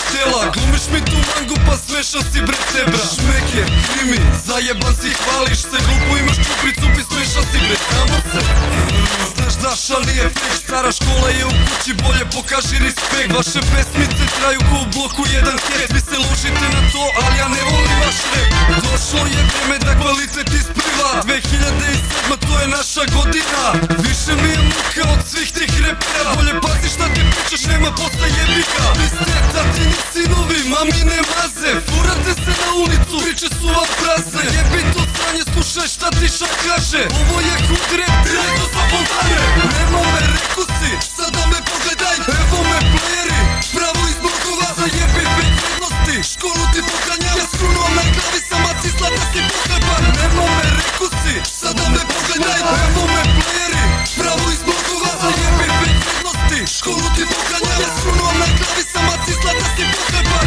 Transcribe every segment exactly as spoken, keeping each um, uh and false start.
tela. Glumiš mi tu mangu pa smešan si bre tebra. Šmeker, krimi, zajeban si, hvališ se. Glupo imaš čupricu pi smešan si bre, tamo se. Znaš daš al nije fake, stara škola je u kući, bolje pokaži respekt. Vaše pesmice traju ko u bloku jedan ket. Vi se ložite na to, ali ja ne volim vaš rap. Došlo je vreme da kvalitet ispliva. Dve hiljade sedma to je naša godina. Više mi je muka od svih tih repera. Bolje pazi šta ti pričaš, nema posla jebika. Vi ste tatini sinovi, mamine maze. Furate se na ulicu, priče su vam prazne. Jebi to sranje, slušaj šta ti šta kaže. Ovo je hud rap, direktno sa fontane. Nemo me, reku si, sada me pogledaj. Evo me playeri, pravo iz blokova. Zajebi pet vrednosti, školu ti poganjam. Ja skrunuam na glavi, sama cisla da si pohleban. Nemo me, reku si, sada me pogledaj. Evo me playeri, pravo iz blokova. Zajebi pet vrednosti, školu ti poganjam. Ja skrunuam na glavi, sama cisla da si pohleban.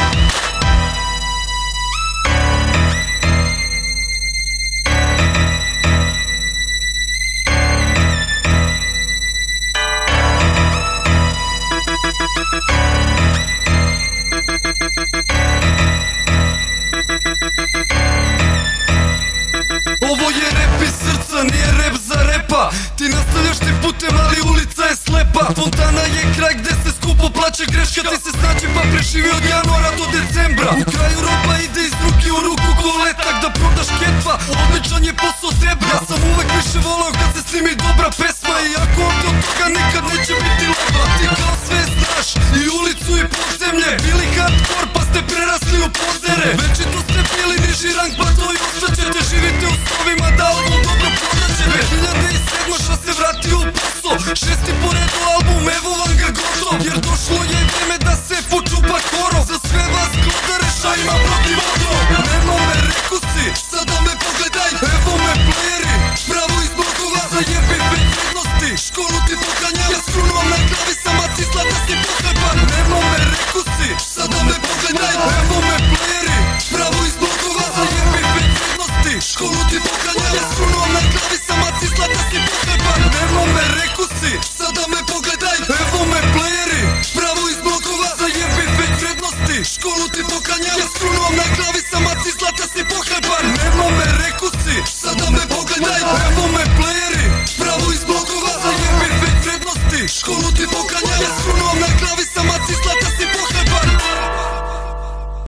Ovo je rap iz srca, nije rap za repa. Ti nastavljaš ti putem, ali ulica je slepa. Fontana je kraj gde se skupo plaće greška. Ti se snađi pa preživi od januara do decembra. U kraju roba ide iz ruke u ruku ko letak. Da prodaš ketva, odličan je posao zebra. Ja sam uvek više volao kad se snimi dobra pesma. Iako ovdje od toga nikad neće biti leba. Ti kao sve znaš, i ulicu i podzemlje. Bili hardcore pa ste prerasli u pozere. Večito ste bili niži rang pa to i ostaćete. Živite u snovima da album dobro prodaće. Dve hiljade sedma šta se vrati u posao. Šesti po redu album, evo vam ga gotov. Jer došlo je vreme da se počupa korov. Za sve vas glodare šta ima protiv odrov. Nemo me, reku si, sada me pogledaj. Evo me playeri, pravo iz blokova. Zajebi pet vrednosti, školu ti poganjam. Ja skrunuam na glavi, sama cisla da si pohleban. Nemo me, reku si, sada me pogledaj. Evo me playeri, pravo iz blokova. Zajebi pet vrednosti, školu